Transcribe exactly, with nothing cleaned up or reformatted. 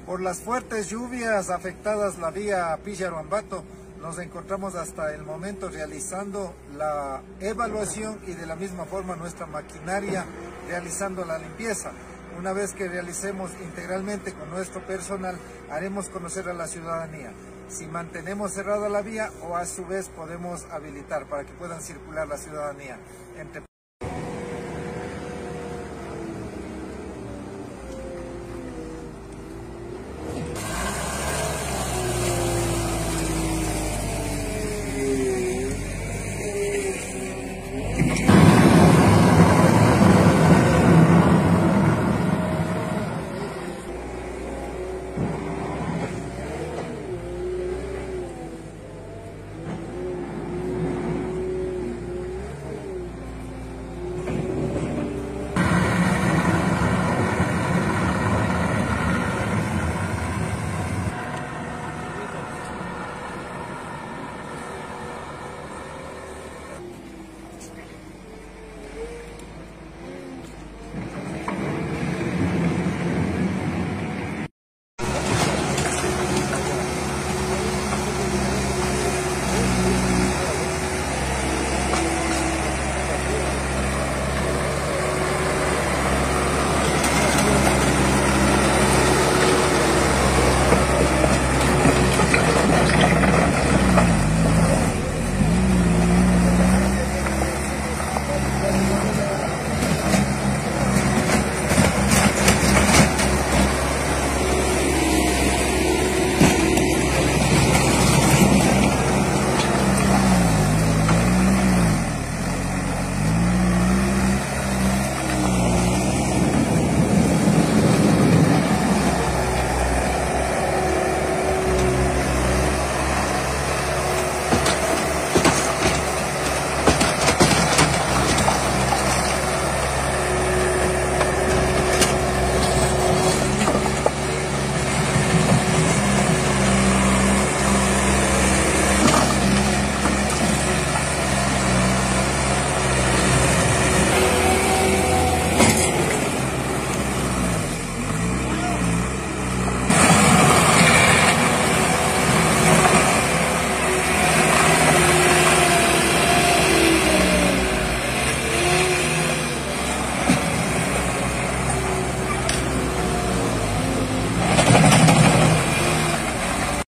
Por las fuertes lluvias afectadas la vía Píllaro-Ambato, nos encontramos hasta el momento realizando la evaluación y de la misma forma nuestra maquinaria realizando la limpieza. Una vez que realicemos integralmente con nuestro personal, haremos conocer a la ciudadanía si mantenemos cerrada la vía o a su vez podemos habilitar para que puedan circular la ciudadanía. Entre